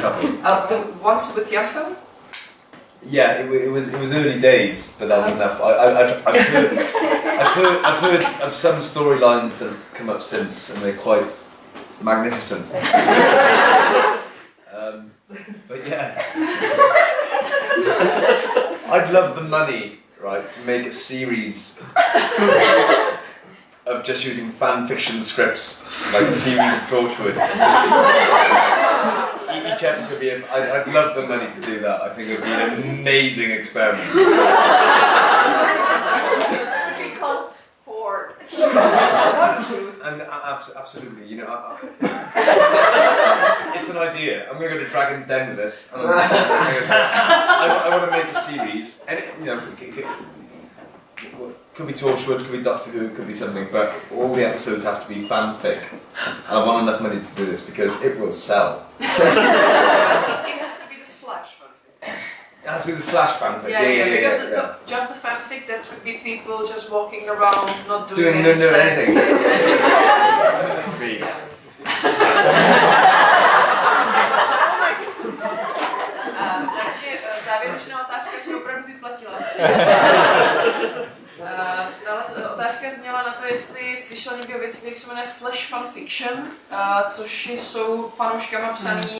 couple. The ones with Ianto? Yeah, it was early days, but that was enough. I've heard of some storylines that have come up since, and they're quite magnificent. But yeah, I'd love the money, right, to make a series of just using fan fiction scripts, like a series of Torchwood. Each episode would be. I'd love the money to do that. I think it would be an amazing experiment. It should be called for truth. And absolutely, you know, it's an idea. I'm going to go to Dragon's Den with this. And I want to make a series, and you know, could be Torchwood, could be Doctor Who, could be something, but all the episodes have to be fanfic. And I want enough money to do this because it will sell. It has to be the slash fanfic. It has to be the slash fanfic. Yeah, because just the fanfic, that would be people just walking around, not doing any anything. Takže závěrečná otázka se opravdu vyplatila. Otázka zněla na to, jestli slyšel někdo věci, které se jmenuje slash fanfiction, což jsou fanouškama psaný